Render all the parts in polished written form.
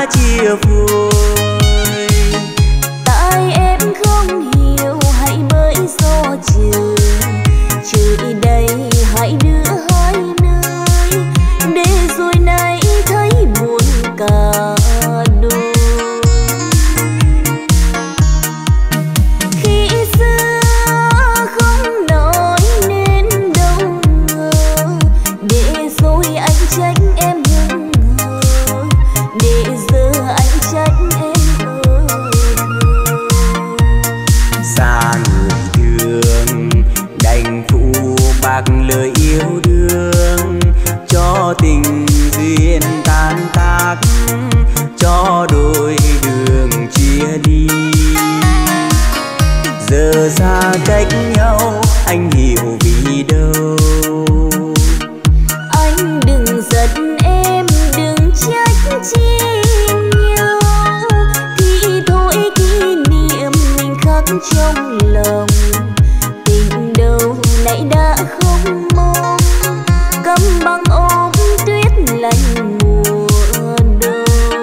chia phôi. Tại em không hiểu hãy bởi do trời đây hãy đưa hai nơi, để rồi nay thấy buồn cả đôi. Khi xưa không nói nên đâu ngờ, để rồi anh trách em hững hờ, để giờ anh trách em xa người thương đành phụ bạc lời yêu đương, cho tình duyên tan tác, cho đôi đường chia đi. Giờ xa cách nhau anh hiểu vì đâu. Anh đừng giận em, đừng trách chi nhau, thì thôi kỷ niệm mình khắc trong lòng. Tình đâu nãy đã không mong, câm băng ôm tuyết lạnh mùa đông.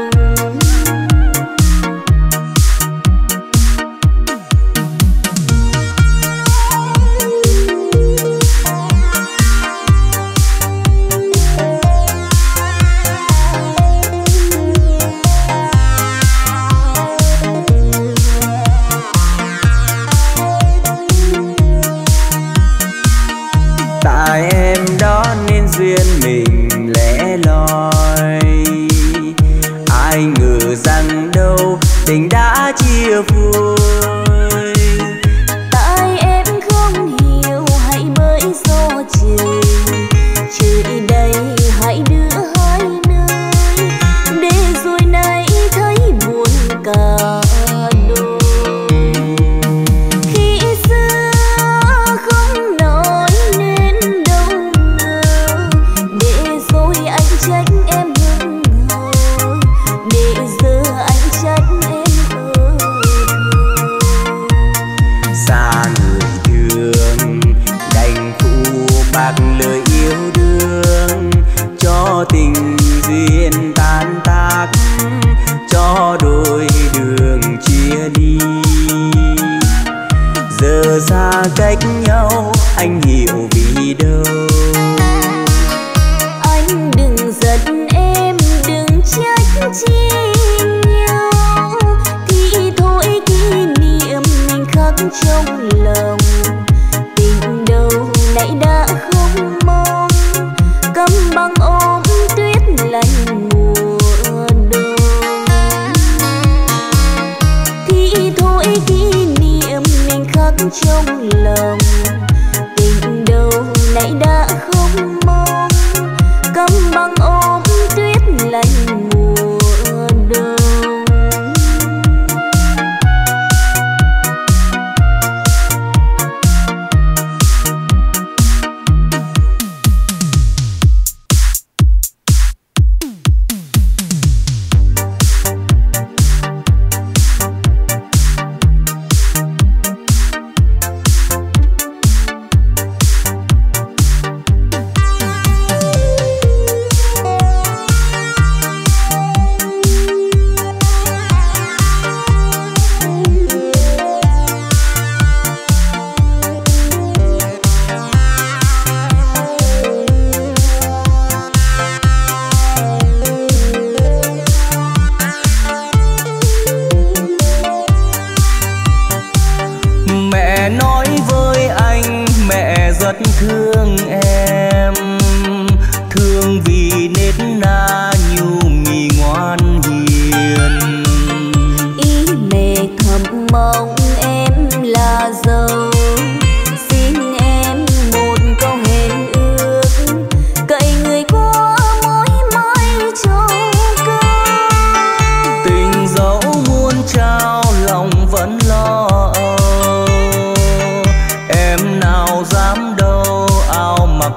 Tại em đó nên duyên mình lẻ loi, ai ngờ rằng đâu tình đã chia phôi. Tại em không hiểu hãy bởi do trời đây hãy đưa hai nơi, để rồi nay thấy buồn cả đôi. Khi xưa không nói nên đâu ngờ, để rồi anh trách em hững hờ, để giờ anh trách em Xa người thương đành phụ bạc lời yêu đương, cho tình duyên tan tác, cho đôi đường chia đi. Giờ xa cách nhau anh hiểu vì đâu. Anh đừng giận em, đừng trách chi nhau, thì thôi kỷ niệm mình khắc trong lòng. Tình đâu nãy đã không mong, câm băng ôm tuyết lạnh mùa đông. Thì thôi kỷ niệm mình khắc trong lòng. Tình đâu nãy đã không mong, câm băng ôm tuyết lạnh mùa đông. Mẹ nói với anh mẹ rất thương em, thương vì nết na nhu mì ngoan hiền. Ý mẹ thầm mong em là dâu, xin em một câu hẹn ước, cậy người qua mối mãi cho câu. Tình dẫu muôn trao lòng vẫn lo âu, em nào dám đâu ao mặc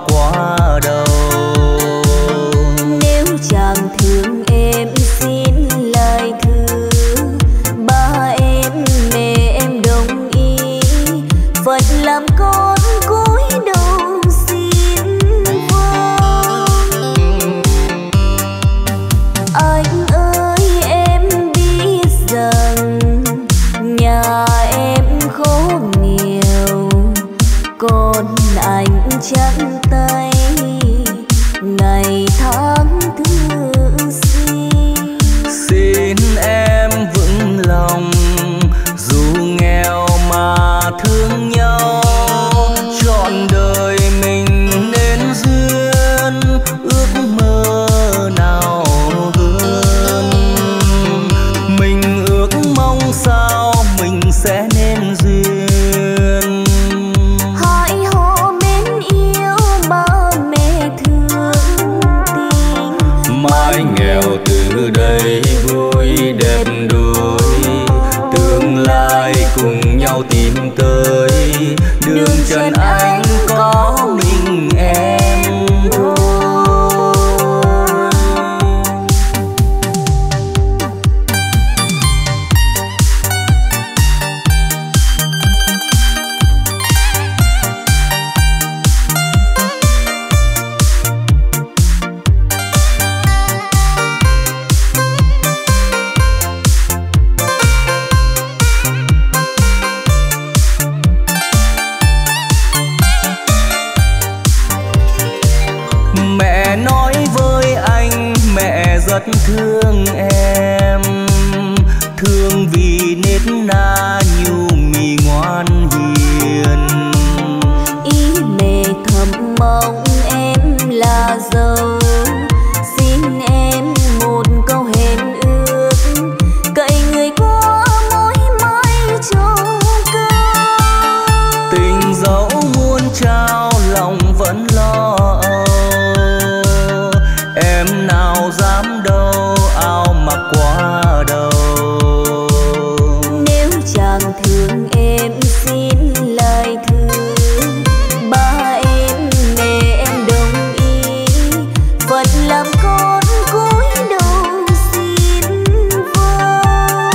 vui đẹp đôi, tương lai cùng nhau tìm tới. Đường trần anh có mình em thôi. Rất thương em, thương vì nết na nhu mì ngoan hiền. Ý mẹ thầm mong em là dâu, xin em một câu hẹn ước, cậy người qua mối mãi trông câu. Tình dẫu muôn trao lòng vẫn lo âu, em nào dám đâu ao mặc quá đầu. Nếu chàng thương em xin lời thương, ba em mẹ em đồng ý, Phật làm con cúi đầu xin vâng.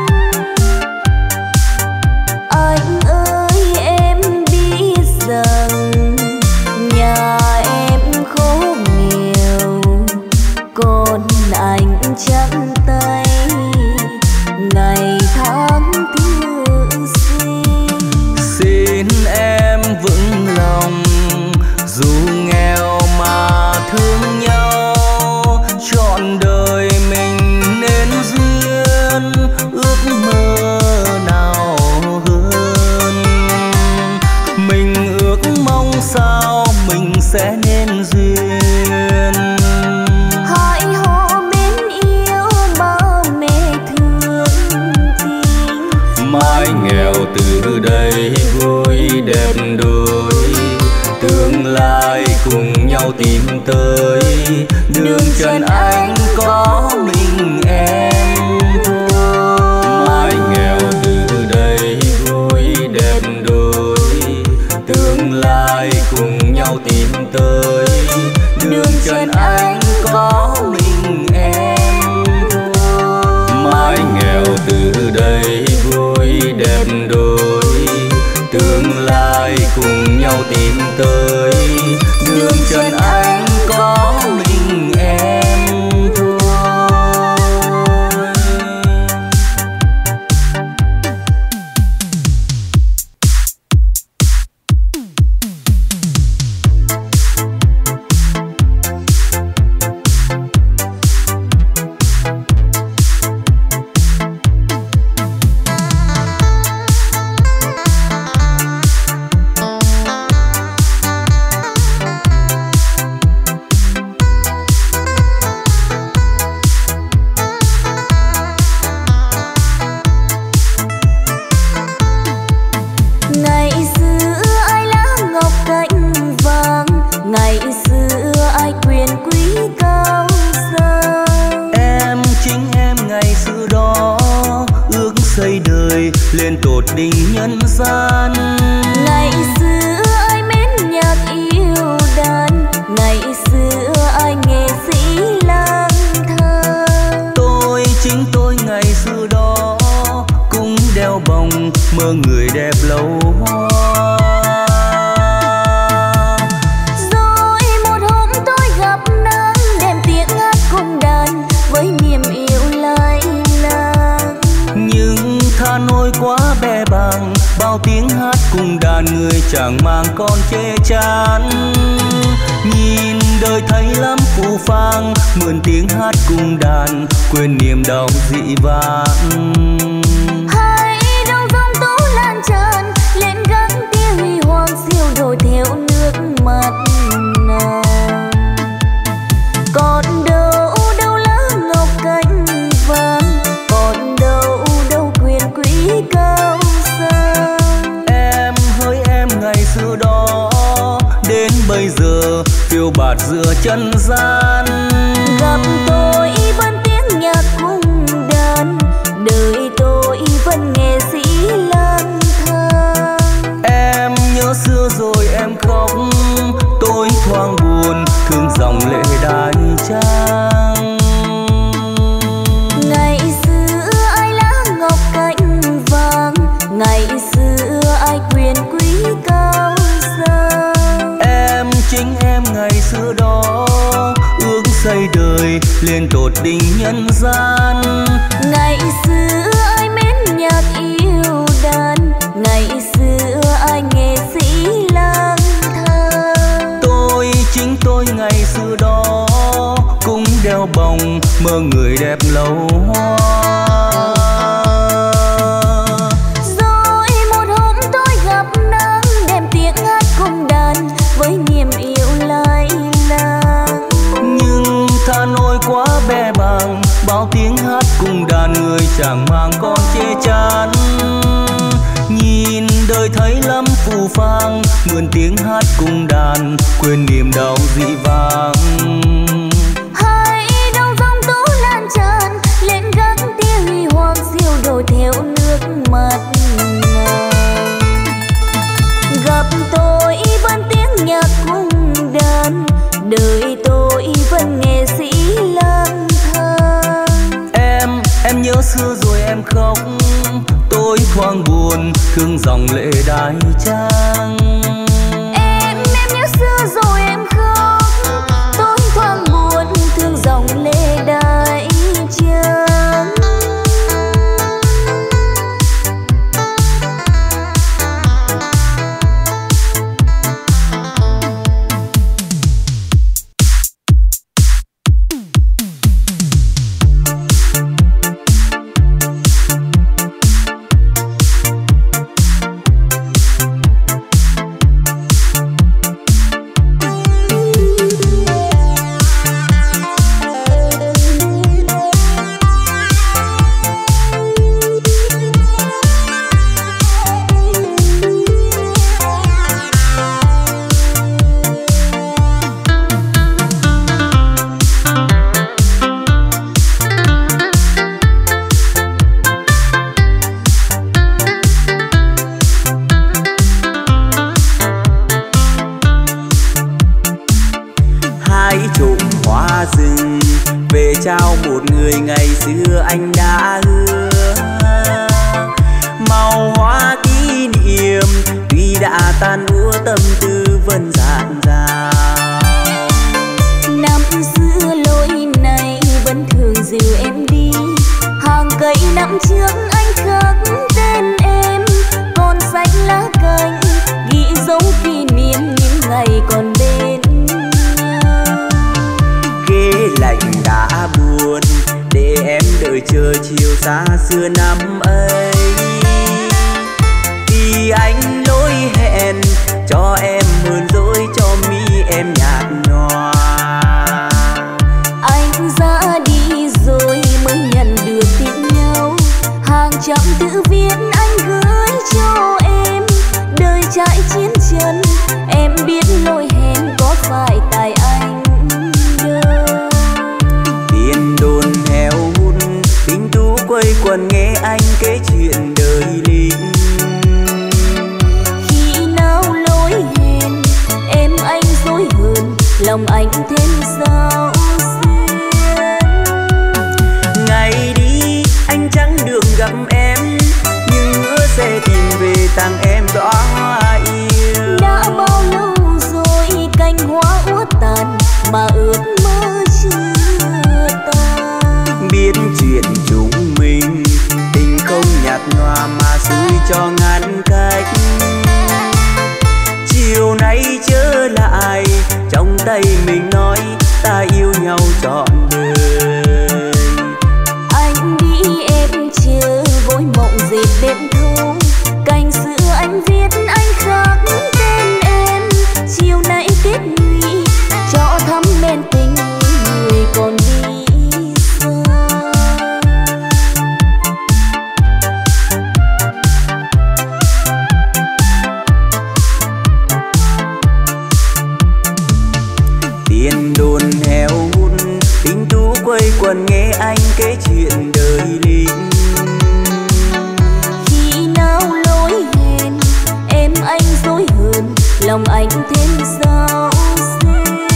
Anh ơi em biết rằng nhà em khổ nghèo, còn anh trắng tay ngày tháng thương xin. Xin em vững lòng dù nghèo mà thương nhau, trọn đời mình nên duyên ước mơ nào hơn. Mình ước mong sao mình sẽ nên duyên. Hãy hò mến yêu ba mẹ thương tình, Mãi nghèo từ đây vui đẹp đôi, tương lai cùng nhau tìm tới. Đường trần anh có mình em thôi. Mãi nghèo từ đây vui đẹp đôi, tương lai cùng nhau tìm tới. Đường trần anh có mình em thôi. Mãi nghèo từ đây vui đẹp đôi, tương lai cùng nhau tìm tới. Đường trần anh có mình em thôi. ngày xưa ai lá ngọc cánh vàng, ngày xưa ai quyền quý cao sang. Em chính em ngày xưa đó ước xây đời lên tột đỉnh nhân gian. Ngày xưa ai mến nhạc yêu đàn, ngày xưa ai nghệ sĩ lang thang. Tôi chính tôi ngày xưa đó cũng đeo bồng mơ người đẹp lâu hoa. Rồi một hôm tôi gặp nàng, đem tiếng hát cùng đàn với niềm yêu lai lang. Nhưng tha nỗi quá bè bàng, bao tiếng hát cùng đàn người chẳng mang con chê chán. Nhìn đời thấy lắm phù phang, mượn tiếng hát cùng đàn quên niềm đau dị vãng. Hãy đông dòng tố lan tràn lên gắn tia huy hoàng siêu đổi theo nước mắt nàng. Còn đâu đâu lá ngọc cánh vàng, còn đâu đâu quyền quý cao sang. Em hỡi em ngày xưa đó đến bây giờ phiêu bạt giữa chân gian. Gặp tôi vẫn tiếng nhạc cùng tình nhân gian. Ngày xưa ai mến nhạc yêu đàn, ngày xưa ai nghệ sĩ lang thang. Chính tôi ngày xưa đó cũng đeo bồng mơ người đẹp lâu hoa. Rồi một hôm tôi gặp nắng đem tiếng hát cùng đàn với niềm yêu lai lang. Nhưng tha nỗi quá bè bàng, bao tiếng hát cùng đàn người chẳng mang con chê chán. Nhìn đời thấy lắm phù phang, mượn tiếng hát cùng đàn quên niềm đau dĩ vãng. Hãy đâu dòng tố lan tràn lên gác tiếng huy hoàng siêu đổ theo nước mắt nàng. Gặp tôi vẫn tiếng nhạc cùng đàn, đời tôi vẫn nghệ sĩ lang thang. Em nhớ xưa rồi em khóc, tôi thoáng buồn thương dòng lệ đai trang. Em nhớ xưa rồi em khóc, tôi thoáng buồn thương dòng lệ đai trang. Trao một người ngày xưa anh đã hứa, màu hoa kỷ niệm tuy đã tan úa tâm tư vẫn dạt dào. Năm xưa lối này vẫn thường dìu em đi, hàng cây năm trước anh khắc tên em, còn xanh lá cành ghi dấu kỷ niệm những ngày còn bên nhau. Ghế lạnh đã buồn để em đợi chờ chiều xa xưa năm ấy, vì anh lỗi hẹn cho em hờn dỗi cho mi em nhạt nhòa. Anh ra đi rồi mới nhận được tin nhau, hàng trăm tự viết anh gửi cho em. Đời trải chiến chân em biết lỗi hẹn có phải tại anh đâu. Tiền đồn heo hút tình tú quây quần nghe anh kể chuyện đời lính. Khi nào lỗi hẹn em anh dối hơn, lòng anh thêm sao xuyên. Ngày đi anh chẳng được gặp em, nhưng hứa sẽ tìm về tặng em đóa hoa yêu. Đã bao lâu rồi cành hoa úa tàn mà ước mơ chưa tan. Biết chuyện chúng mình tình không nhạt nhòa mà xui cho ngăn cách. Chiều nay trở lại trong tay mình nói ta yêu nhau trọn đời. Anh đi em chờ gối mộng dệt đêm thâu, cành xưa anh viết anh khắc tên em. Chiều nay kết nhụy cho thắm men tình người còn đi xa. Tiền đồn heo hút tình tú quây quần nghe anh kể chuyện đời lính. Khi nào lỗi hẹn em anh dối hơn, lòng anh thêm sao xuyên.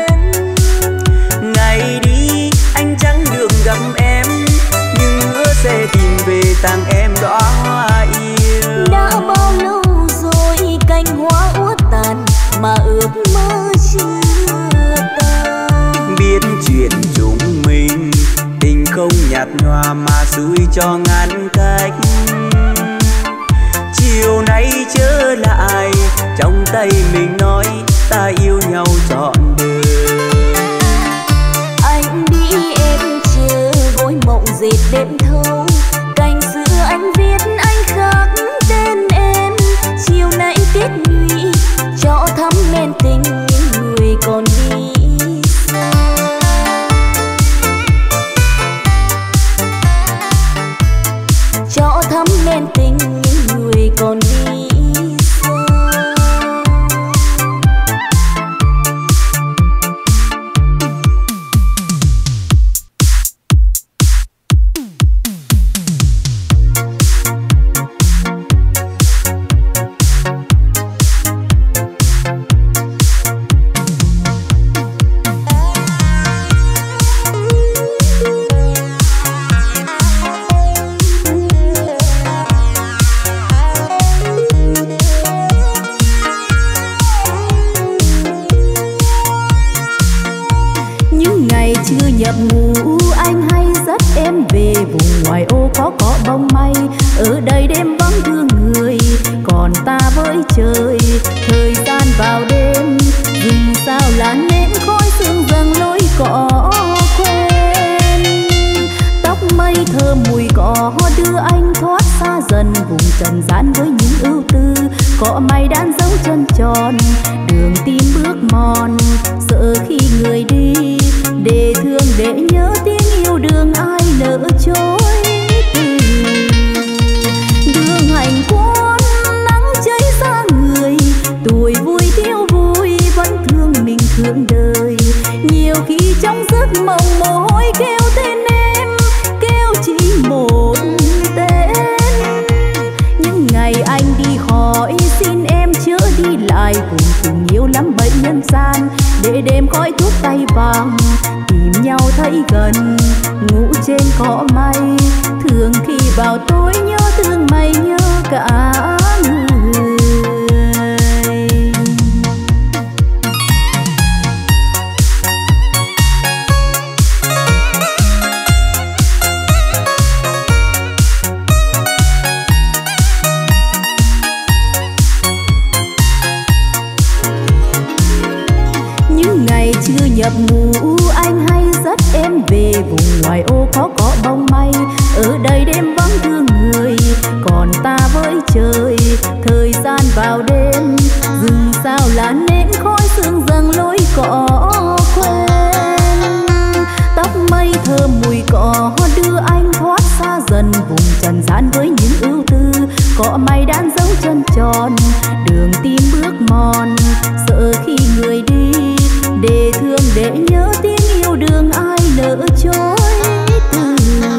Ngày đi anh chẳng được gặp em, nhưng hứa sẽ tìm về tặng em đóa hoa yêu. Đã bao lâu rồi cành hoa úa tàn mà ước mơ chưa tan. Biết chuyện chúng mình nhòa mà xui cho ngăn cách. Chiều nay trở lại trong tay mình nói ta yêu nhau trọn đời. Anh đi em chờ gối mộng dệt đêm thâu, cành xưa anh viết anh khắc tên em. Chiều nay tiết nhụy cho thắm men tình những người còn đi xa. Cho thắm men tình những người còn đi xa. Nhập ngủ anh hay dắt em về vùng ngoài ô có cỏ bông mây. Ở đây đêm vắng thương người, còn ta với trời. Thời gian vào đêm, rừng sao là nến khói sương dâng lối cỏ quen. Tóc mây thơm mùi cỏ đưa anh thoát xa dần vùng trần gian với những ưu tư. Cỏ mây đan dấu chân tròn, đường tim bước mòn. Sợ khi người đi, để thương để nhớ tiếng yêu đương ai nỡ chối từ. Đường hành quân nắng cháy xa người, tuổi vui thiếu vui vẫn thương mình thương đời. Nhiều khi trong giấc mộng mồ hôi kêu tên em, kêu chỉ một tên. Những ngày anh đi khỏi xin em chớ đi lại cùng tình yêu lắm bệnh nhân gian. Để đêm khói thuốc tay vàng tìm nhau thấy gần, ngủ trên cỏ mây. Thường khi vào tối nhớ thương mây nhớ cả người. Những ngày chưa nhập ngủ anh hay dắt em về vùng ngoài ô có cỏ bông mây. Ở đây đêm vắng thương người, còn ta với trời. Thời gian vào đêm, rừng sao là nến khói sương dâng lối cỏ quen. Tóc mây thơm mùi cỏ đưa anh thoát xa dần vùng trần gian với những ưu tư. Cỏ mây đan dấu chân tròn, đường tim bước mòn. Sợ khi người đi, để thương để nhớ tiếng yêu đương ai nỡ chối từ.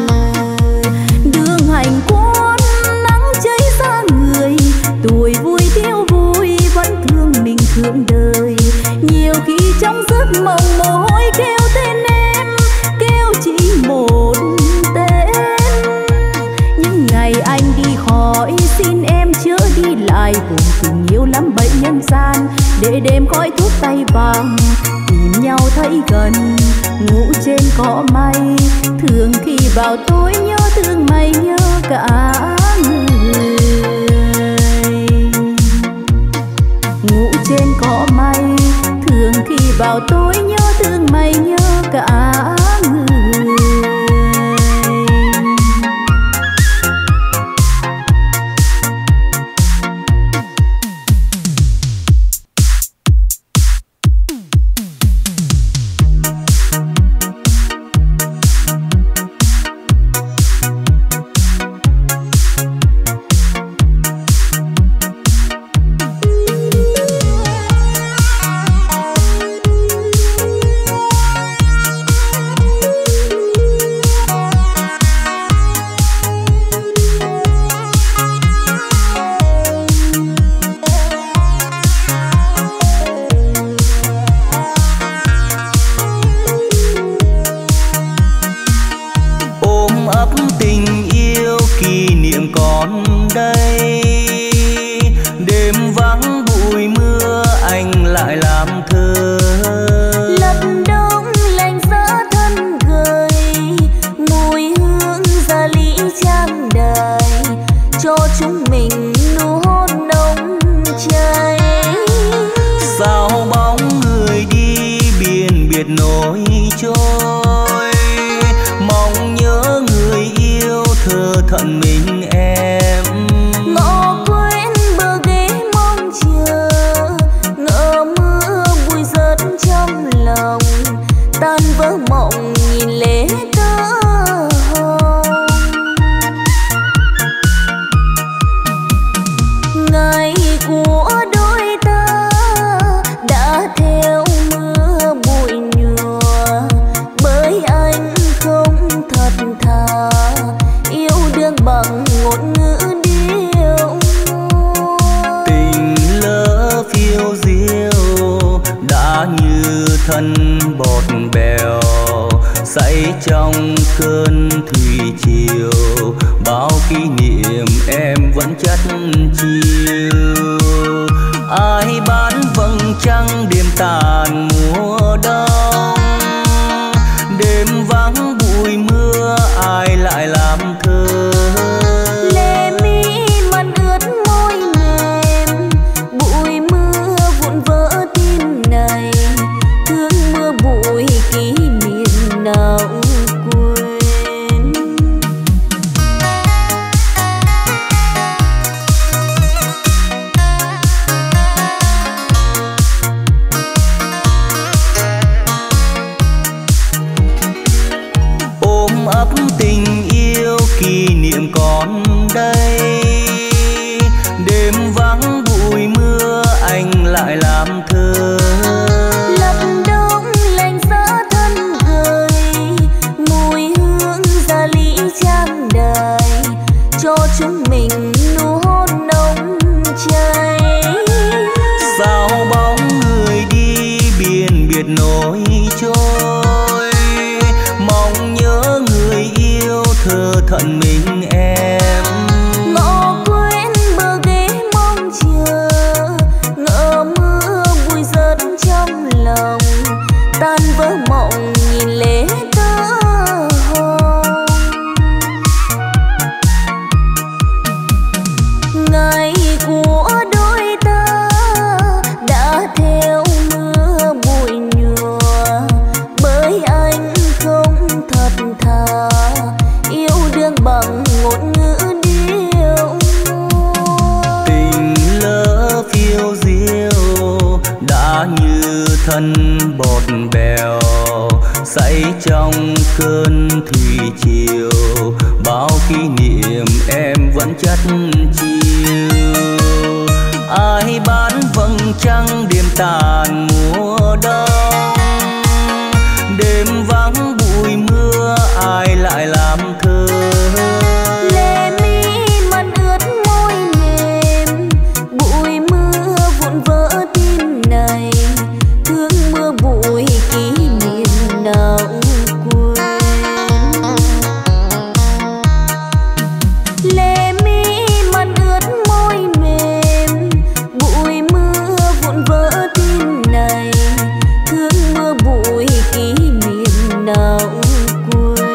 Đường hành quân nắng cháy xa người, tuổi vui thiếu vui vẫn thương mình thương đời. Nhiều khi trong giấc mộng mồ hôi kêu tên em, kêu chỉ một tên. Những ngày anh đi khỏi xin em chớ đi lại cùng tình yêu lắm bệnh nhân gian. Để đêm khói thuốc tay vàng tìm nhau thấy gần, ngủ trên cỏ mây. Thường khi vào tối nhớ thương mây nhớ cả người. Ngủ trên cỏ mây, thường khi vào tối nhớ thương mây nhớ cả người. say trong cơn thủy triều, bao kỷ niệm em vẫn chất chiêu. Ai bán vầng trăng đêm tàn mùa đông, đêm vắng bụi mưa ai lại làm thơ. Lệ mi mặt ướt môi mềm, bụi mưa vụn vỡ tim này, thương mưa bụi kỷ niệm nào quên. Ôm ấp tình yêu kỷ niệm còn đây, đêm vắng bụi mưa anh lại làm thơ. Lập đông lạnh giá thân gầy, mùi hương gia lý trang đài, cho chúng mình nụ hôn nồng cháy. Sao bóng người đi biển biệt nổi trôi, mong nhớ người yêu thơ thận mình em. Ngõ quên bờ ghế mong chờ, ngỡ mưa bụi rớt trong lòng, tan vỡ mộng nhìn lệ tơ hồng. Ngày của đôi ta đã theo mưa bụi nhòa, bởi anh không thật thà yêu đương bằng ngôn ngữ điệu. Tình lỡ phiêu diêu đã như thân bọt bèo, say trong cơn thủy triều, bao kỷ niệm em vẫn chất chiêu. Ai bán vầng trăng đêm tàn mùa đông, đêm vắng bụi mưa ai lại làm thơ. Lệ mi mặt ướt môi mềm, bụi mưa vụn vỡ tim này, thương mưa bụi kỷ niệm nào quên. Lệ mi mặt ướt môi mềm, bụi mưa vụn vỡ tim này, thương mưa bụi kỷ niệm nào quên.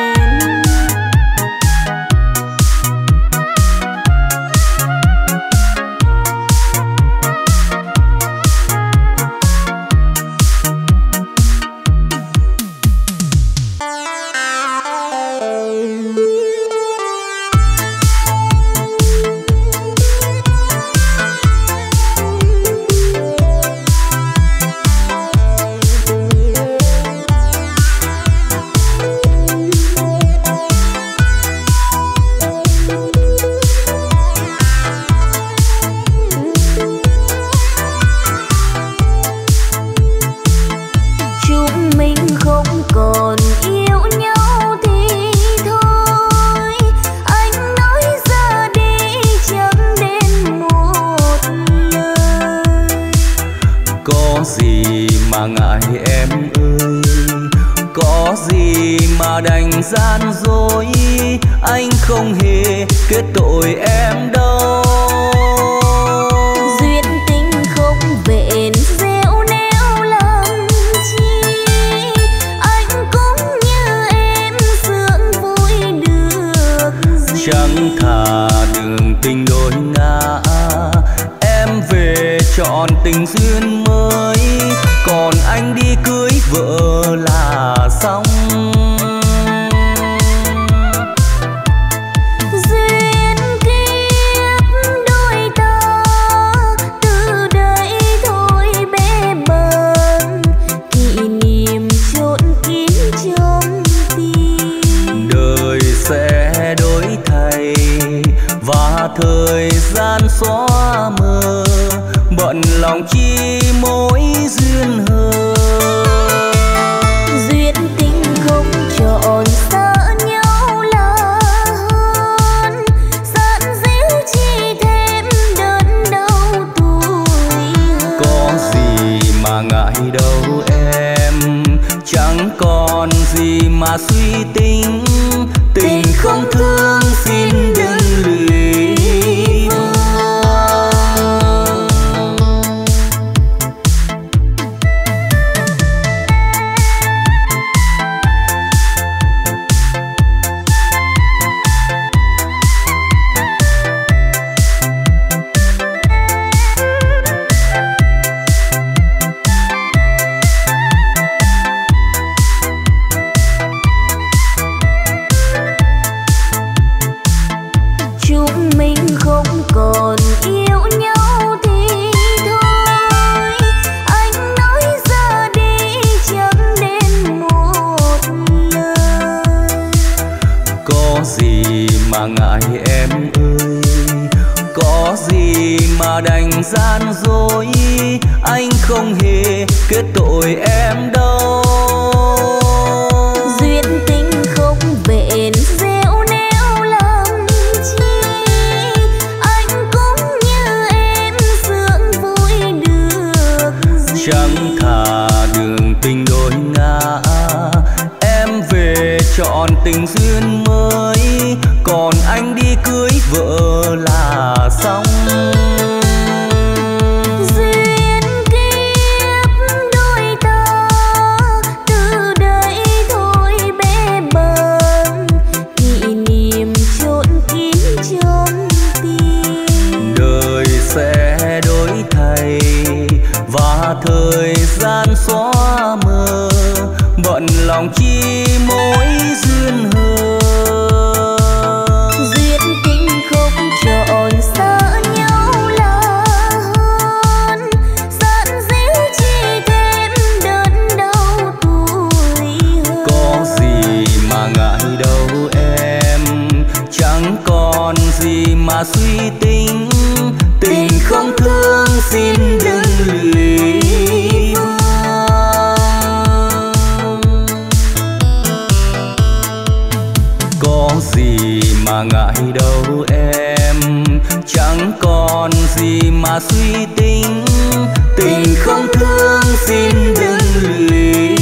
Chúng mình không còn yêu nhau thì thôi, anh nói ra đi chẳng đến một lời. Có gì mà ngại em ơi, có gì mà đành gian dối, anh không hề kết tội em đâu. Duyên tình không vẹn gieo neo làm chi, anh cũng như em sướng vui được gì. Chẳng thà đường tình đôi ngã, em về chọn tình duyên mới, còn anh đi cưới vợ là xong. Duyên kiếp đôi ta từ đây thôi bé bàng, kỷ niệm chôn kín trong tim. Đời sẽ đổi thay và thời gian xóa mờ, bận lòng chi mối duyên hờ. Duyên tình không chọn xa nhau là hơn, giận díu chi thêm đớn đau tuổi hơn. Có gì mà ngại đâu em, chẳng còn gì mà suy tính, tình không thương xin đừng lụy vương. Đành gian dối, anh không hề kết tội em đâu. Duyên tình không bền gieo néo làm chi, anh cũng như em sướng vui được gì. Chẳng thà đường tình đôi ngã, em về chọn tình duyên mới, còn anh đi cưới vợ là xong. Thời gian xóa mờ, bận lòng chi mối duyên hờ. Duyên tình không chọn xa nhau là hơn, giận díu chi thêm đớn đau tuổi hơn. Có gì mà ngại đâu em, chẳng còn gì mà suy tính, tình không thương xin đừng lụy. Có gì mà ngại đâu em, chẳng còn gì mà suy tính, tình không thương xin đừng lụy.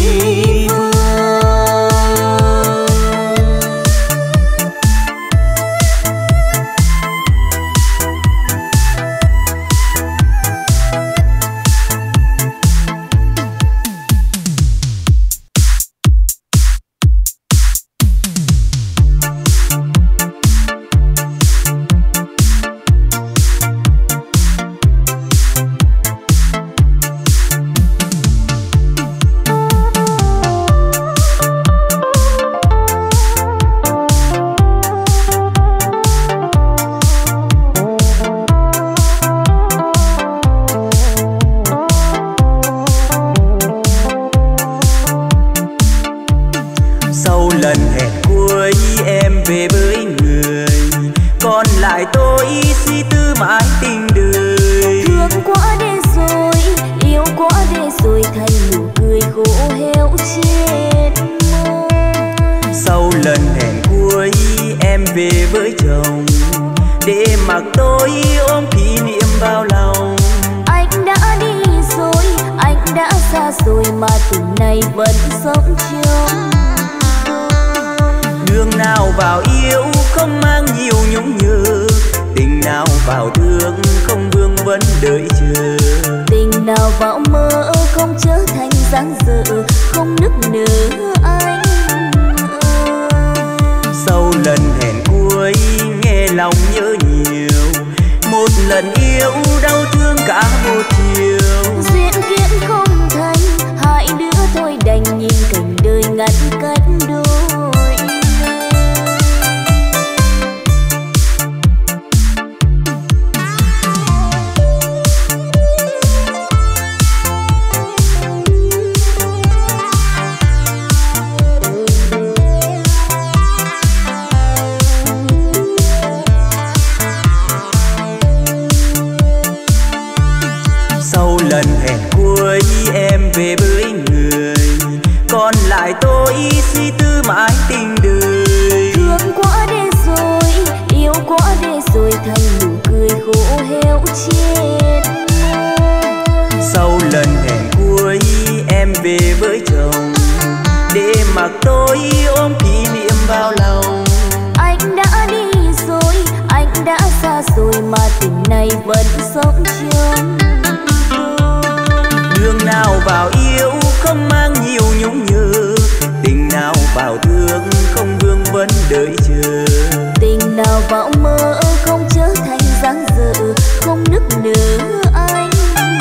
tôi ôm kỷ niệm vào lòng. Anh đã đi rồi, anh đã xa rồi mà tình này vẫn sống trong tôi. Đường nào vào yêu không mang nhiều nhung nhớ, tình nào vào thương không vương vấn đợi chờ. Tình nào vào mơ không trở thành dáng dở, không nức nở anh.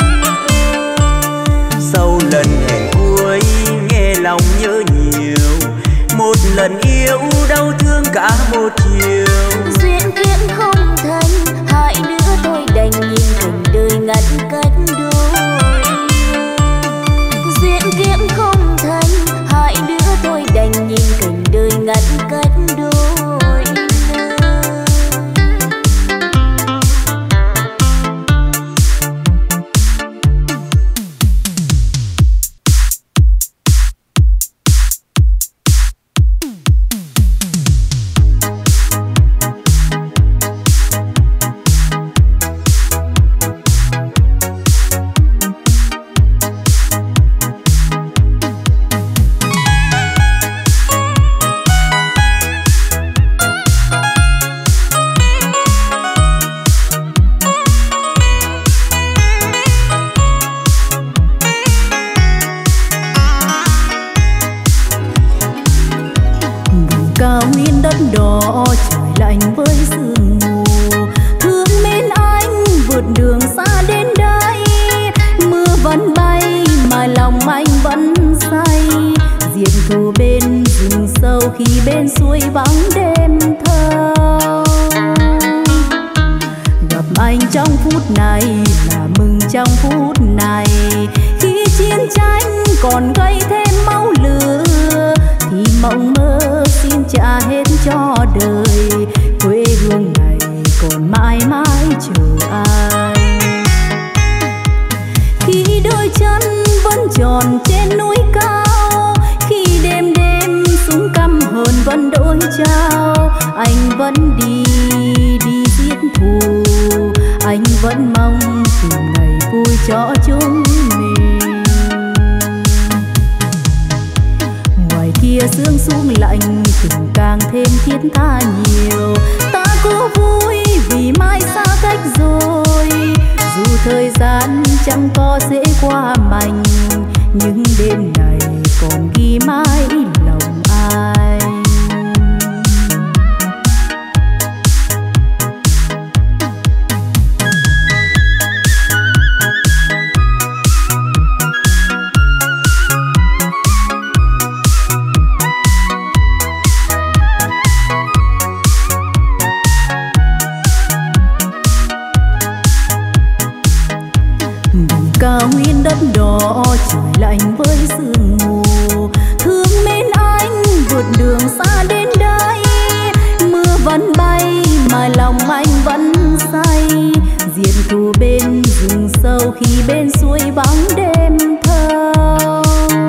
Sau lần hẹn cuối nghe lòng nhớ nhiều, một lần yêu đau thương cả một chiều. Duyên kiếp không thành, hai đứa tôi đành nhìn cảnh đời ngăn cách đôi. Duyên kiếp không thành, hai đứa tôi đành nhìn cảnh đời ngăn cách đôi. Đỏ trời lạnh với sương mù, thương mến anh vượt đường xa đến đây. Mưa vẫn bay mà lòng anh vẫn say, diệt thù bên rừng sâu khi bên suối vắng đêm thâu. Gặp anh trong phút này là mừng trong phút này, khi chiến tranh còn gây thêm máu lửa thì mộng mơ xin trả hết cho đời. Quê hương này còn mãi mãi chờ anh. Khi đôi chân vẫn tròn trên núi cao, khi đêm đêm súng căm hờn vẫn đổi trao, anh vẫn đi giết thù, anh vẫn mong tìm ngày vui cho chúng mình. Ngoài kia sương xuống lạnh tình càng thêm thiết tha nhiều, ta cố vui vì mai xa cách rồi. Dù thời gian chẳng có dễ qua mạnh, nhưng đêm này còn ghi mãi lòng anh. Cao nguyên đất đỏ trời lạnh với sương mù, thương mến anh vượt đường xa đến đây. Mưa vẫn bay mà lòng anh vẫn say, diệt thù bên rừng sâu khi bên suối vắng đêm thâu.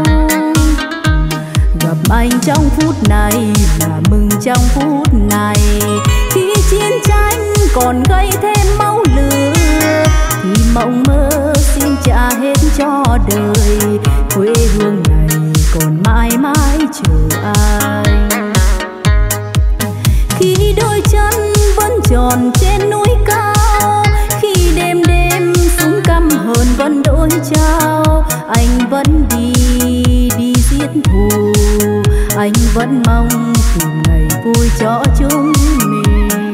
Gặp anh trong phút này là mừng trong phút này, khi chiến tranh còn gây thêm máu lửa thì mộng mơ xin trả hết cho đời. Quê hương này còn mãi mãi chờ anh. Khi đôi chân vẫn tròn trên núi cao, khi đêm đêm súng căm hờn vẫn đổi trao, anh vẫn đi giết thù, anh vẫn mong tìm ngày vui cho chúng mình.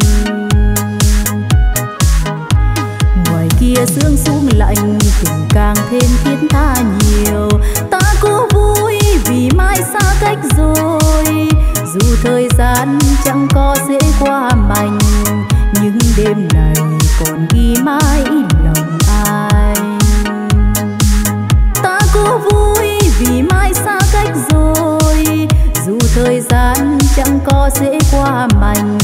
Ngoài kia sương xuống lạnh tình càng thêm thiết tha nhiều, ta cố vui vì mai xa cách rồi. Dù thời gian chẳng có dễ qua mạnh, nhưng đêm này còn ghi mãi lòng anh. Ta cố vui vì mai xa cách rồi, dù thời gian chẳng có dễ qua mạnh,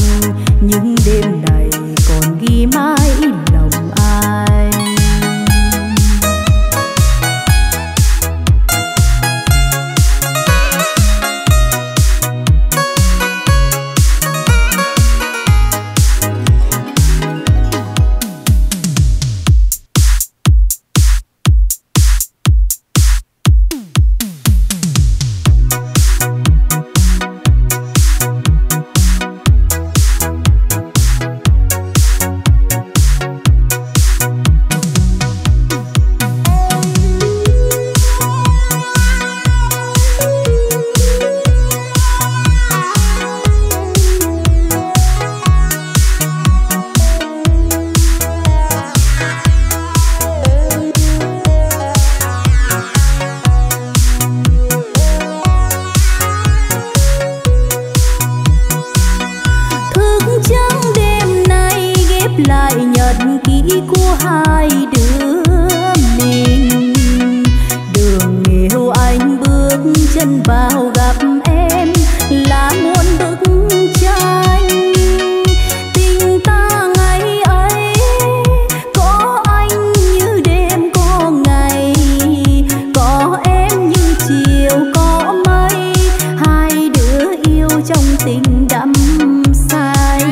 lại nhật ký của hai đứa mình. Đường yêu anh bước chân vào gặp em là muôn bức tranh. Tình ta ngày ấy có anh như đêm có ngày, có em như chiều có mây. Hai đứa yêu trong tình đắm say,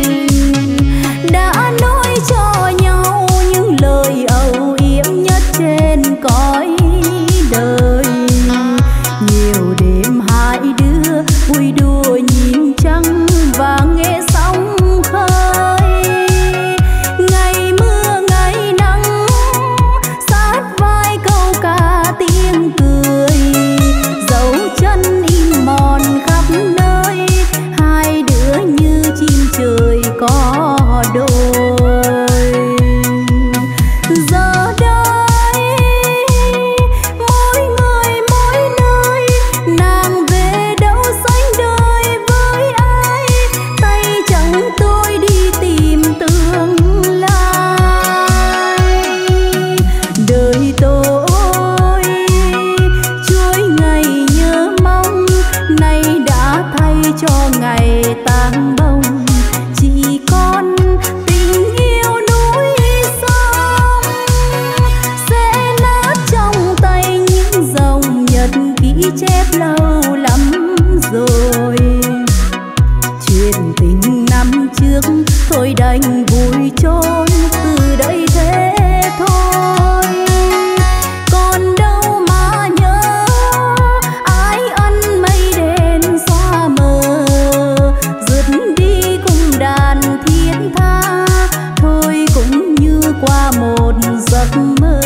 đã nói cho nhau những lời âu yếm nhất trên cõi đời. Nhiều đêm hai đứa vui đùa nhìn trăng và nghe sóng khơi. Ngày mưa ngày nắng sát vai câu ca tiếng cười, dấu chân in mòn khắp nơi. Hai đứa như chim trời có đôi. Giờ đây mỗi người mỗi nơi, nàng về đâu sánh đời với ai. Tay chẳng tôi đi tìm tương lai. Đời tôi chuỗi ngày nhớ mong, nay đã thay cho ngày tang bông. Chỉ còn tình yêu núi sông sẽ nát trong tay những dòng nhật ký chép lâu lắm rồi. Chuyện tình năm trước thôi đành vùi chôn từ đây thế thôi. Còn đâu mà nhớ ái ân mây đen xóa mờ, rượt đi cùng đàn thiết tha. Thôi cũng như qua một giấc mơ.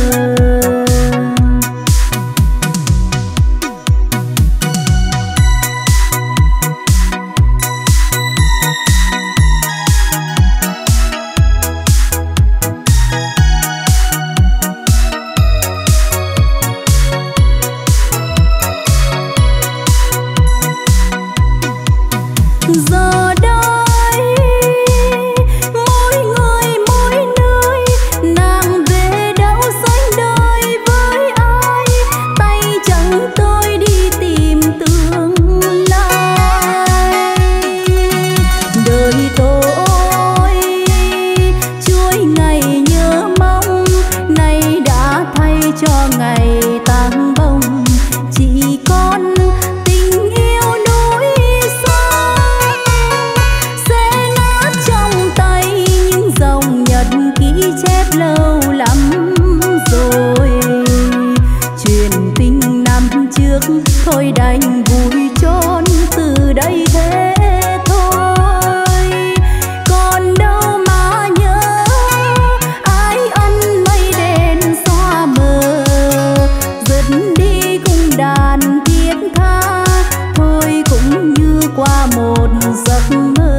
Giờ đây mỗi người mỗi nơi, nàng về đâu sánh đời với ai. Tay chẳng tôi đi tìm tương lai. Đời tôi chuỗi ngày nhớ mong, nay đã thay cho ngày tang bông. Chỉ còn tình yêu núi sông sẽ nát trong tay những dòng nhật ký chép lâu lắm rồi. Chuyện tình năm trước thôi đành vùi chôn từ đây thế thôi. Còn đâu mà nhớ ái ân mây đen xóa mờ, rượt đi cùng đàn thiết tha. Thôi cũng như qua một giấc mơ.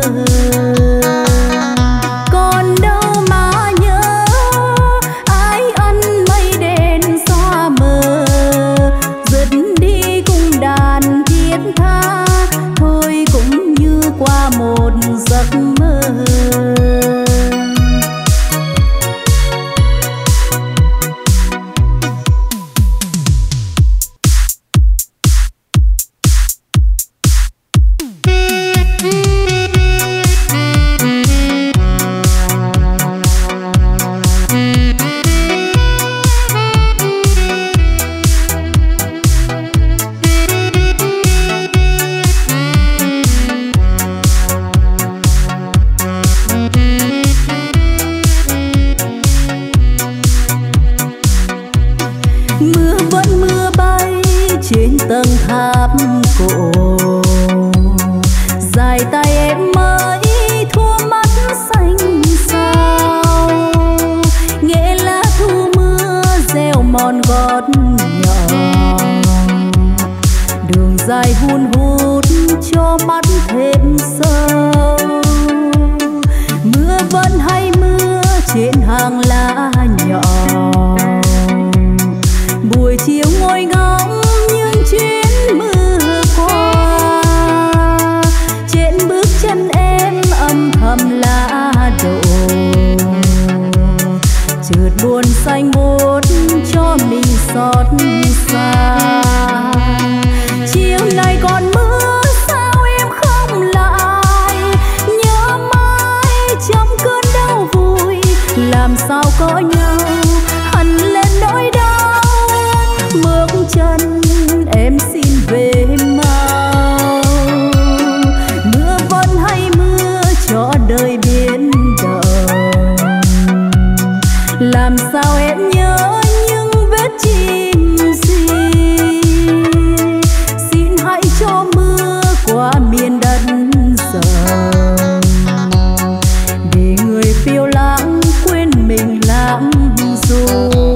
Còn đâu mà nhớ ái ân mây đen xóa mờ, rượt đi cùng đàn thiết tha. Thôi cũng như qua một giấc mơ. Mưa vẫn mưa bay trên tầng tháp cổ, dài tay em mới thua mắt xanh sao. Nghe lá thu mưa gieo mòn gót nhỏ, đường dài hun hút cho mắt thêm sâu. Mưa vẫn hay mưa trên hàng lá nhỏ, buổi chiều ngồi ngóng những chuyến mưa qua. Trên bước chân em âm thầm lá đổ, buồn xanh buốt cho mình xót xa. Chiều nay còn mưa sao em không lại, nhớ mãi trong cơn đau vui, làm sao có nhau hằn lên nỗi đau. Bước chân em xin về mau, mưa vẫn hay mưa cho đời biến động. Làm sao em nhớ những vết chim gì, xin hãy cho mưa qua miền đất rộng, để người phiêu lãng quên mình lãng du.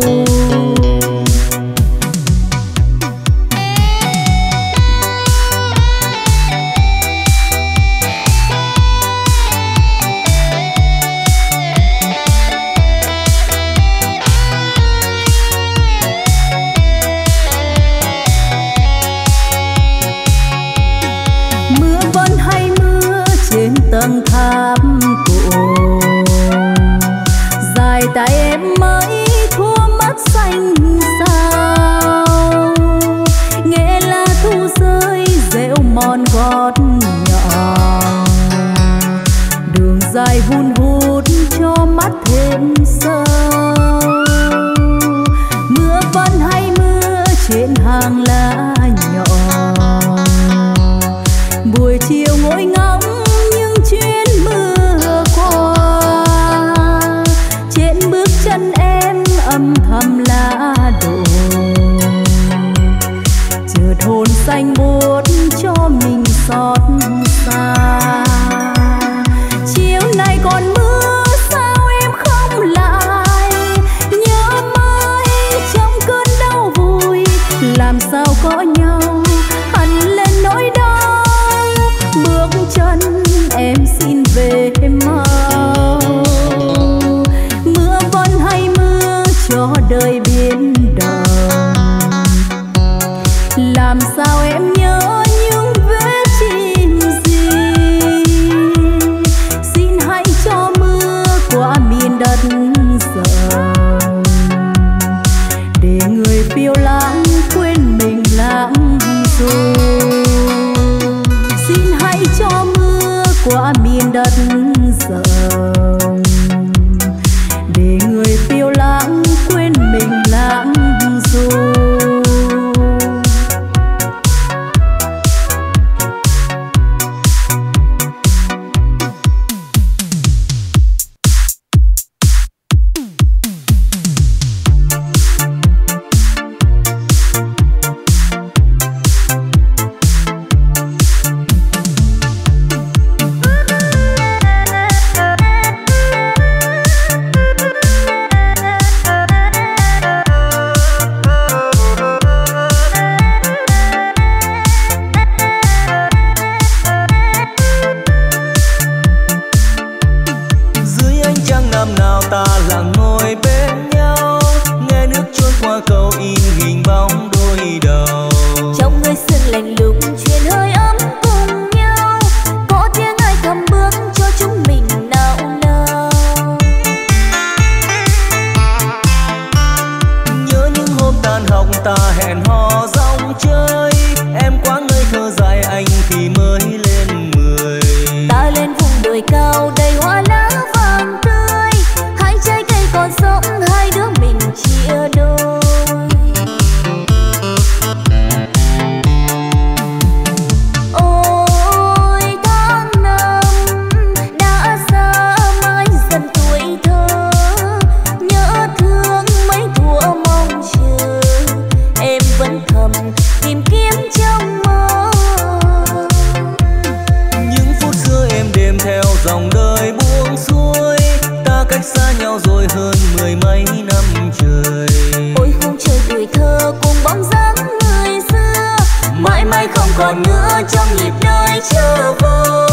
Tầng tháp cổ dài tay em mới thua mắt xanh sao, nghe lá thu rơi rêu mòn gót nhỏ, đường dài hun hút cho mắt thêm sâu. Mưa vẫn hay mưa trên hàng lá nhỏ, buổi chiều ngồi ngóng chuyến mưa qua, trên bước chân em âm thầm lá đổ, chợt hồn xanh buốt cho mình xót xa. Chiều nay còn mưa sao em không lại, nhớ mãi trong cơn đau vui, làm sao có nhau hằn lên nỗi đau. Bước chân em xin về mau, mưa vẫn hay mưa cho đời biến động. Làm sao em nhớ những vết chim gì, xin hãy cho mưa qua miền đất rộng, để người phiêu lãng quên mình lãng du. Xin hãy cho mưa qua miền đất rộng, để người phiêu lãng quên mình lãng du. còn nữa trong nhịp đời chưa vơi.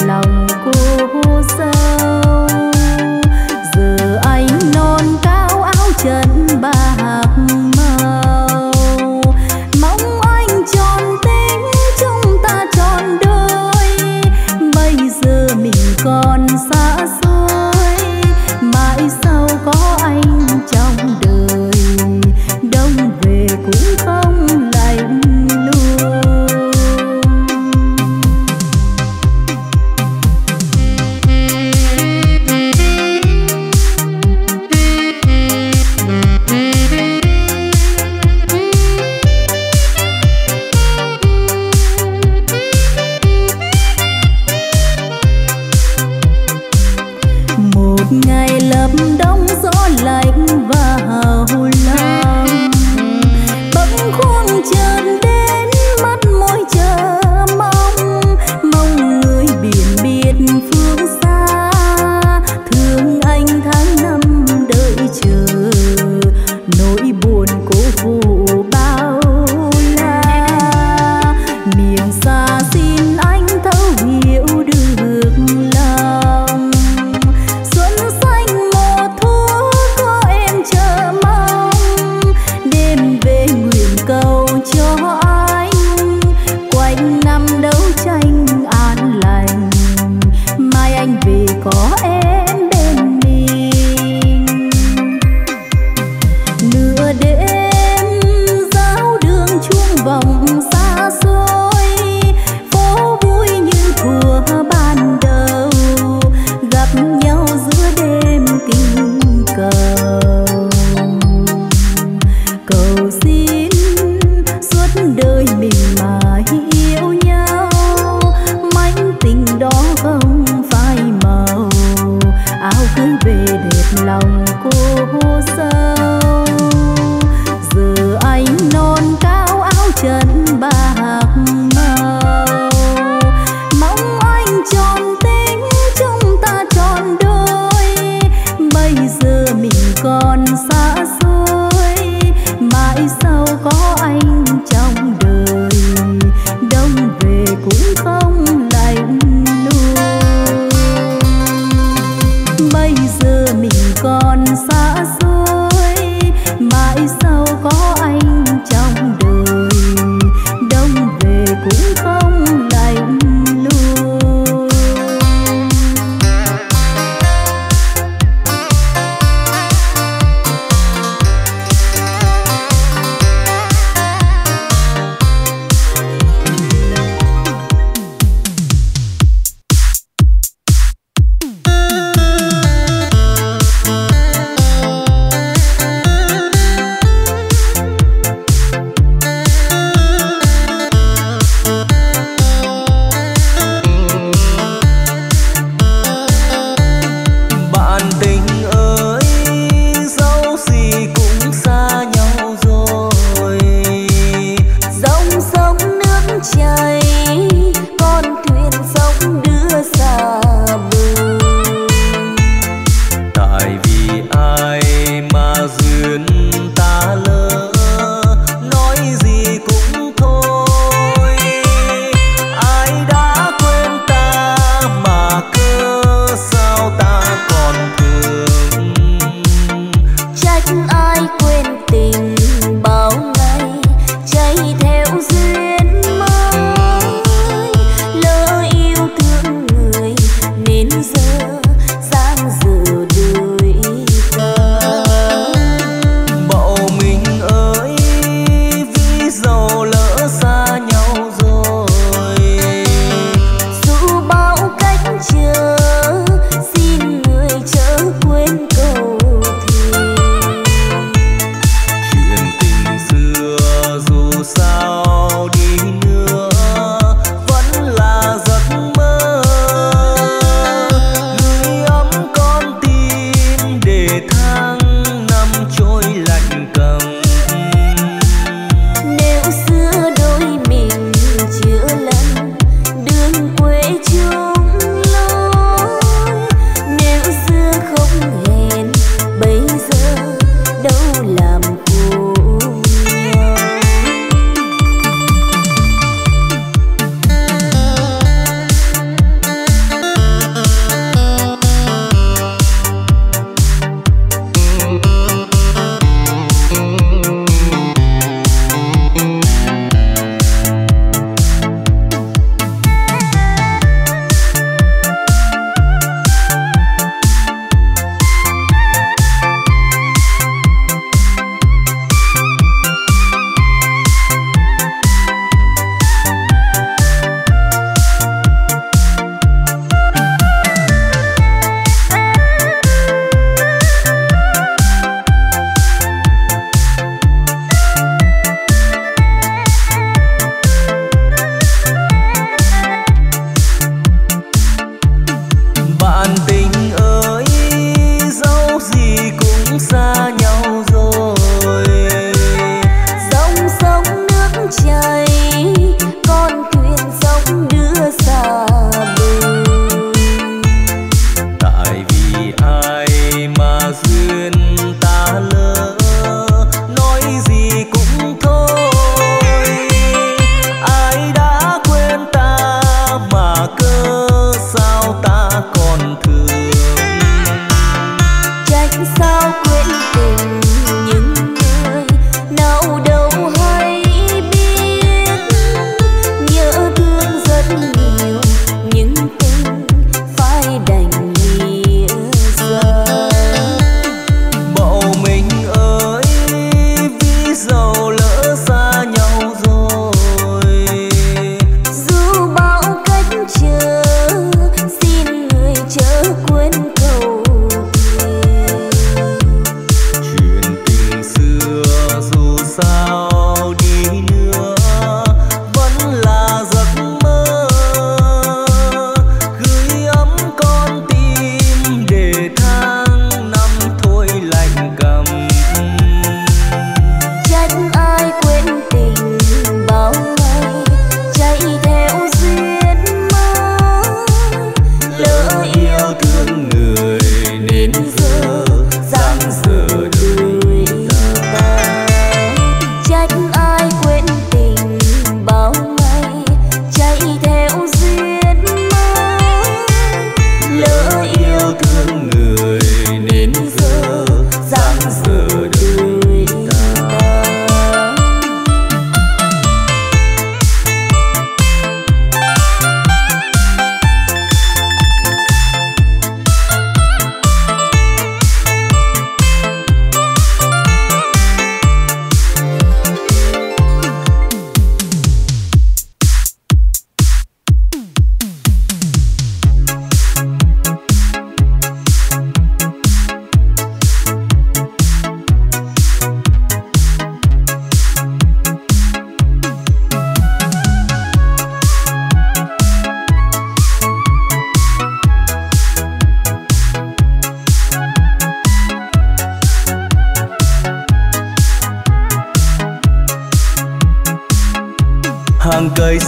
lòng cô dâu. Giờ anh non cao áo chân bạc màu, mong anh tròn tình chúng ta trọn đời. Bây giờ mình còn xa xôi, mãi sau có anh trong đời, đông về cũng không lạnh lùng.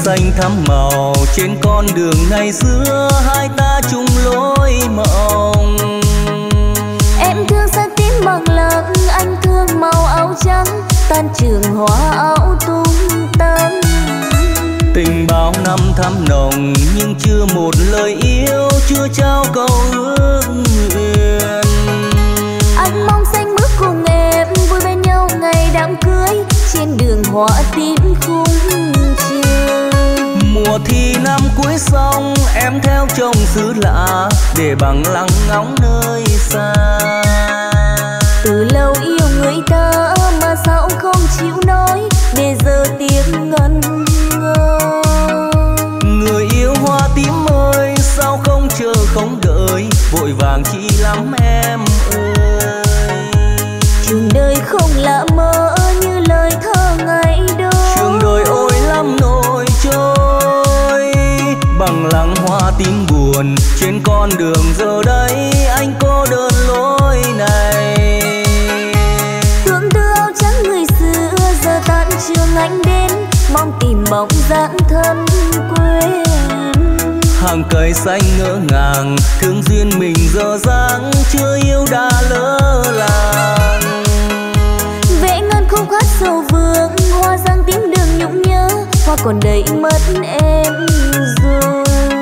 xanh thắm màu trên con đường ngày xưa hai ta chung lối mộng. Em thương sắc tím bằng lặng, anh thương màu áo trắng, tan trường hoa áo tung tăng. Tình bao năm thắm nồng nhưng chưa một lời yêu, chưa trao câu ước nguyện. Anh mong xanh bước cùng em vui bên nhau ngày đám cưới, trên đường hoa tím khung trường. Mùa thi năm cuối xong em theo chồng xứ lạ để bằng lăng ngóng nơi xa. Từ lâu yêu người ta mà sao không chịu nói, để giờ tiếng ngân ngơ. Người yêu hoa tím ơi sao không chờ không đợi, vội vàng chi lắm em ơi. Trường đời không là mơ như lời thơ ngày đó. Trường đời ôi lắm nỗi trôi, bằng lăng hoa tím buồn trên con đường giờ đây anh cô đơn lối này. Thương đưa áo trắng người xưa giờ tan trường anh đến, mong tìm bóng dáng thân quên. Hàng cây xanh ngỡ ngàng thương duyên mình giờ dáng, chưa yêu đã lỡ làng. Vẽ ngân khúc hát sầu vương, hoa giang tím đường nhung nhớ, hoa còn đầy mất em rồi.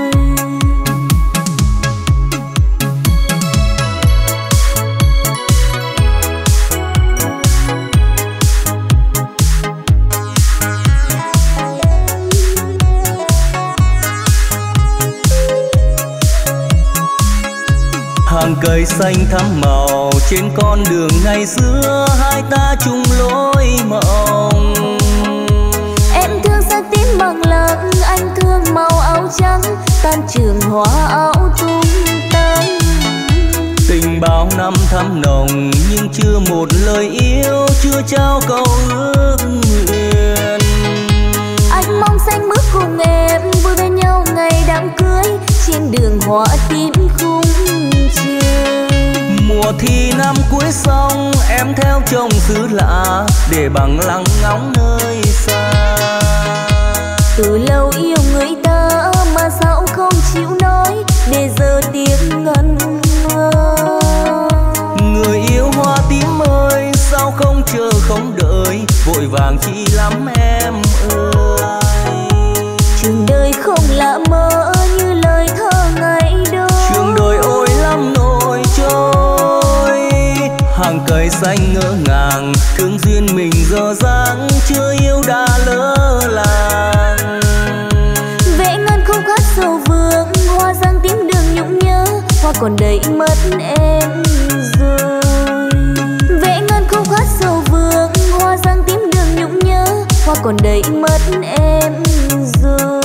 Hàng cây xanh thắm màu trên con đường ngày xưa hai ta chung lối mộng. Em thương sắc tím bằng lặng, anh thương màu áo trắng, tan trường hoa áo tung tăng. Tình bao năm thắm nồng nhưng chưa một lời yêu, chưa trao câu ước nguyện. Anh mong xanh bước cùng em vui bên nhau ngày đám cưới, trên đường hoa tím khung trường. Mùa thi năm cuối xong em theo chồng xứ lạ để bằng lăng ngóng nơi xa. Từ lâu yêu người ta mà sao không chịu nói, để giờ tiếng ngân ngơ. Người yêu hoa tím ơi sao không chờ không đợi, vội vàng chi lắm em ơi. Trường đời không là mơ như lời thơ ngày đó. Trường đời ôi lắm nỗi trôi, hàng cây xanh ngỡ ngàng thương duyên mình giờ dáng, chưa yêu đã lỡ làng. Vẽ ngân khúc hát sầu vương, hoa giang tím đường nhung nhớ, hoa còn đầy mất em rồi. Vẽ ngân khúc hát sầu vương, hoa giang tím đường nhung nhớ, hoa còn đầy mất em rồi.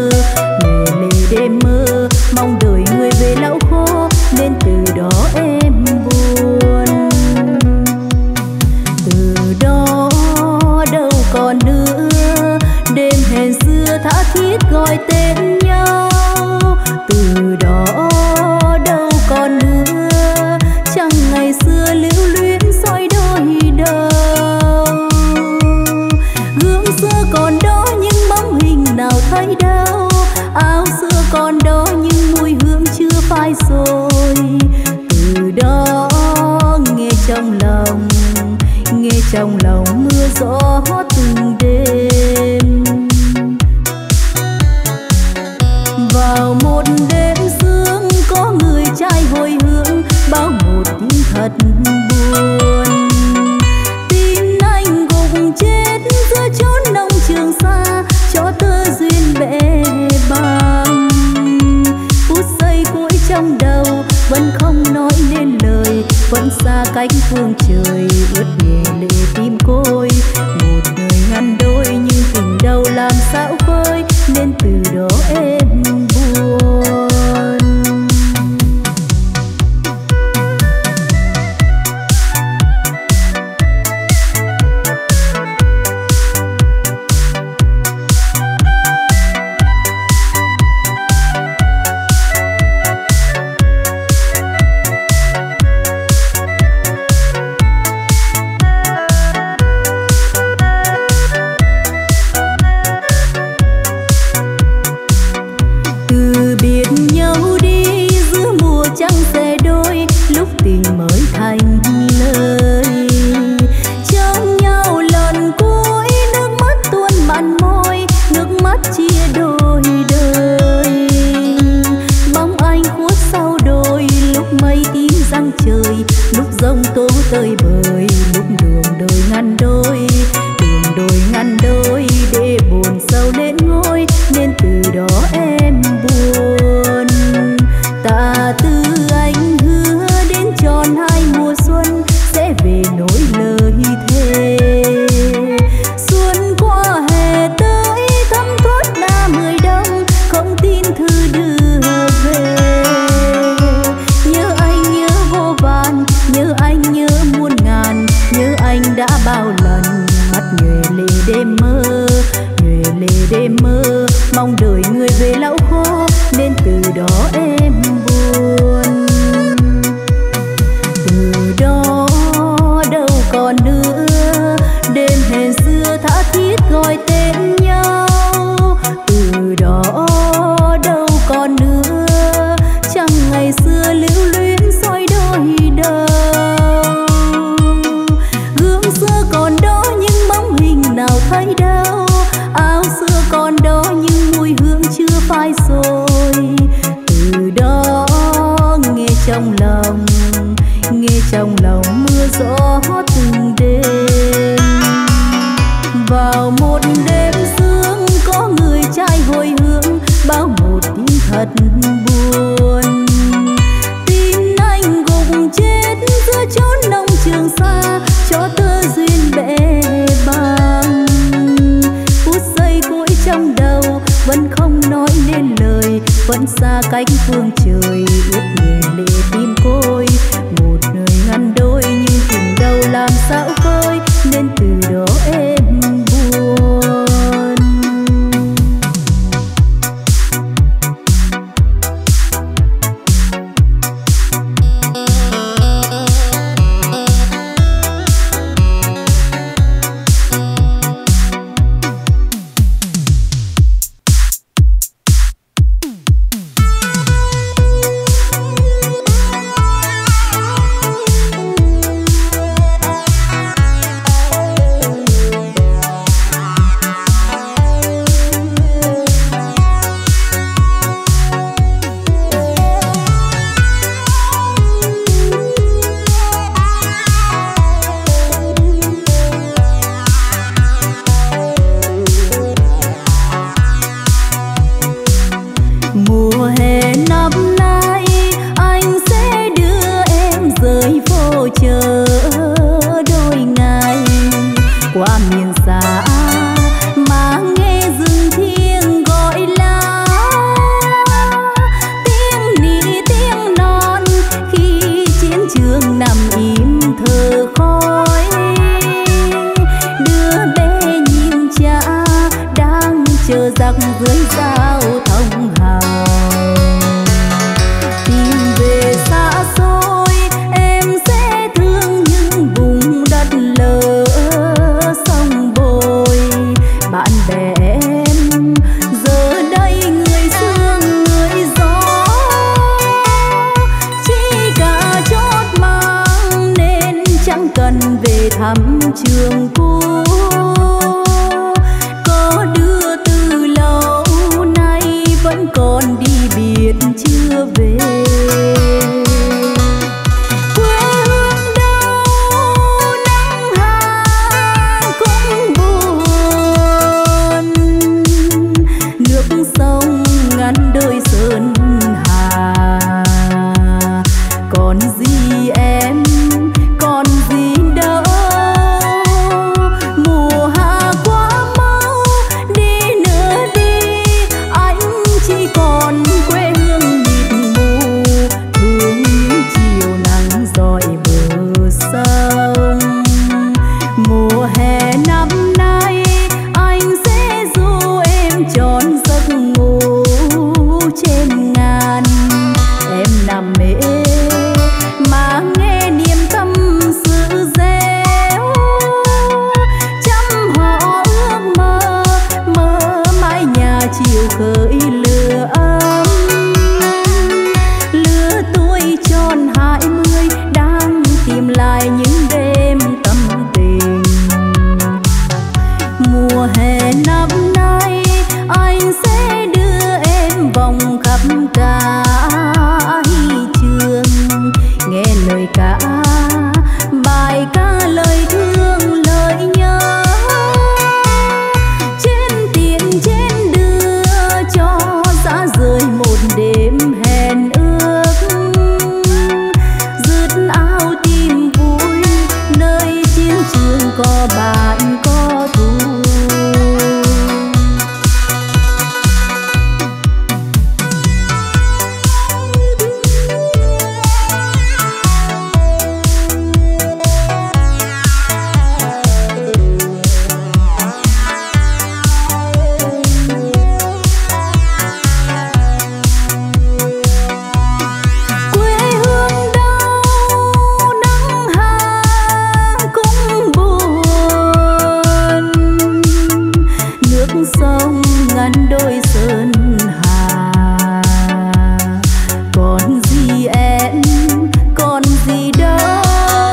nhòe lệ đêm mơ mong đời người về lau khô nên từ đó em buồn. Từ đó đâu còn nữa đêm hẹn xưa tha thiết gọi tên nhau. Từ đó đâu còn nữa chẳng ngày xưa lưu luyến soi đôi đầu. Gương xưa còn đó nhưng bóng hình nào thấy đâu, áo xưa còn đó nhưng mùi hương chưa phai rồi. Từ đó nghe trong lòng mưa gió từng đêm. Vào một đêm sương có người trai hồi hương báo một tin thật buồn. Tin anh gục chết giữa chốn nông trường xa cho tơ duyên bể bàng. Phút giây cuối trong đầu vẫn không nói nên lời, vẫn xa cách phương trời ướt nhẹ lệ tim côi. Một đời ngăn đôi nhưng tình đâu làm sao vơi nên từ đó em buồn. qua miền xa mà nghe rừng thiêng gọi là chưa về. Quê hương đâu nắng hạ cũng buồn, nước sông ngăn đôi sơn hà. Còn gì em, còn gì đâu, mùa hạ quá mau đi nữa đi, anh chỉ còn quê hương mịt mù, thương những chiều nắng rọi bờ sông. Mùa hè năm nay anh sẽ du em tròn giấc ngủ trên ngàn. Em nằm mê mà nghe niềm tâm sự réo, trăm họ ước mơ mơ mãi nhà chiều khởi lửa ấm. Lứa tuổi tròn 20 đang tìm lại những đêm tâm tình. Mùa hè năm nay anh sẽ đưa em vòng khắp cả trường, nghe lời ca bài ca lời thương lời nhớ. Trên tiền trên đưa cho dã rời một đêm hẹn ước, dứt áo tìm vui nơi chiến trường có bạn có thù. Quê hương đâu nắng hạ cũng buồn, nước sông ngăn đôi sơn hà. Còn gì em, còn gì đâu,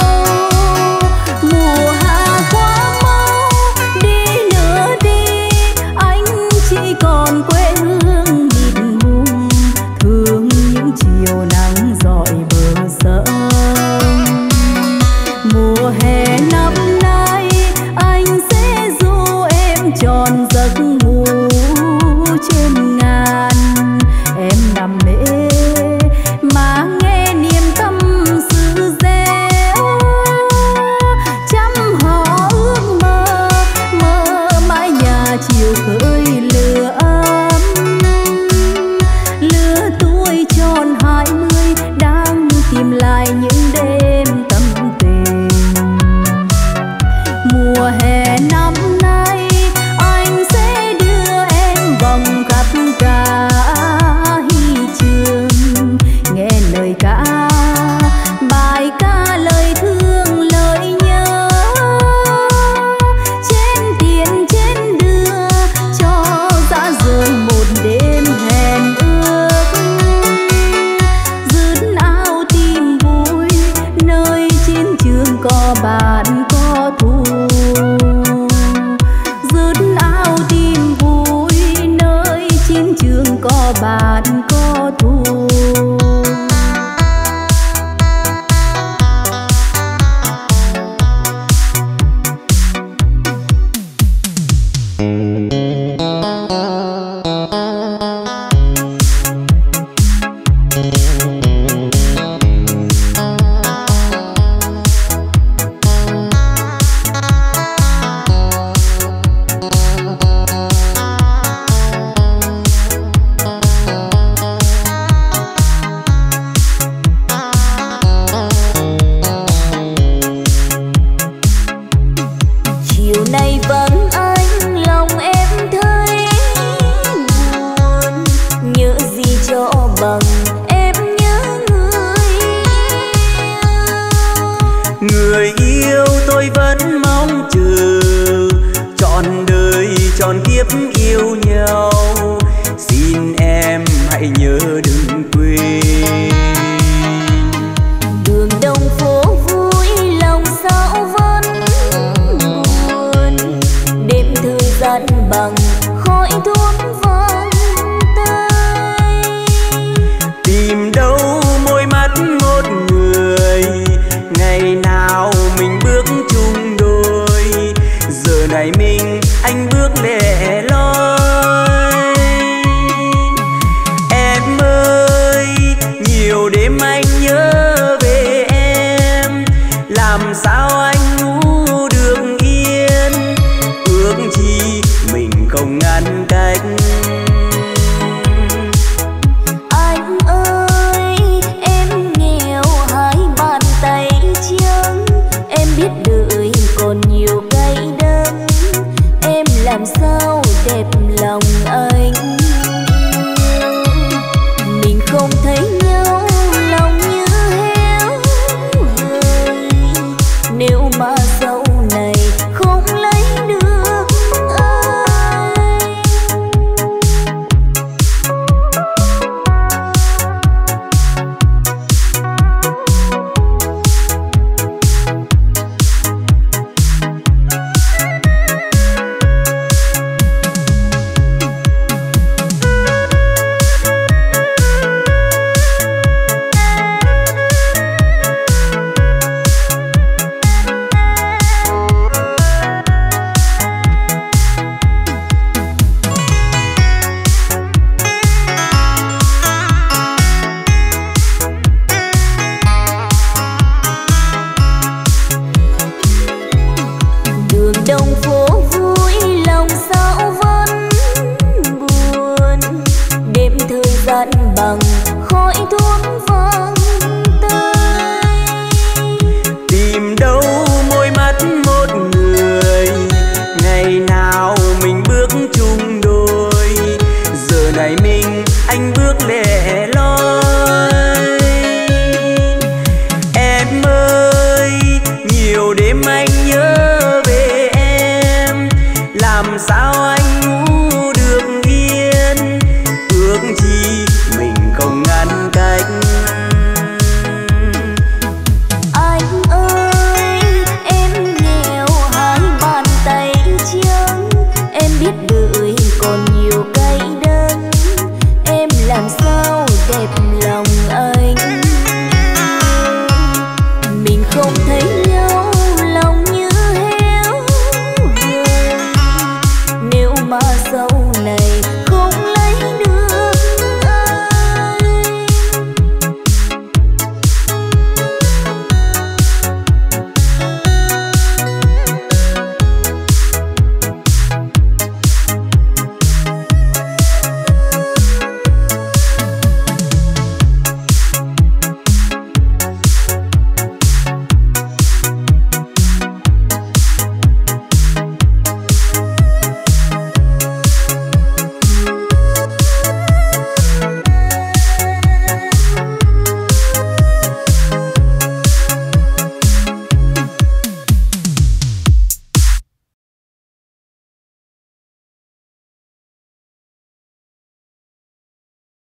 mùa hạ quá mau đi nữa đi, anh chỉ còn quê hương mịt mù, thương những chiều nắng rọi bờ sông. Mùa hè năm nay anh sẽ du em tròn giấc ngủ trên ngàn. Em nằm mê mà nghe niềm tâm sự réo, trăm họ ước mơ mơ mãi nhà chiều khởi lửa ấm. Lứa tuổi tròn 20 đang tìm lại những đêm tâm tình. Mùa hè năm nay anh sẽ đưa em vòng khắp cả trường, nghe lời ca bài ca lời thương lời nhớ. Trên tiền trên đưa cho dã rời một đêm hẹn ước, dứt áo tìm vui nơi chiến trường có bạn có thù. Dứt áo tìm vui nơi chiến trường có bạn có thù. trọn kiếp yêu nhau, xin em hãy nhớ đừng quên. Đường đông phố vui lòng sao vẫn buồn, đêm thời gian bằng khói thuốc vang tay. anh bước lẻ loi. Em ơi, nhiều đêm anh nhớ về em, làm sao anh ngủ được yên, ước chi mình không ngăn cách. Anh ơi, em nghèo hai bàn tay trắng, em biết đời còn nhiều cay đắng, em làm sao đẹp lòng anh.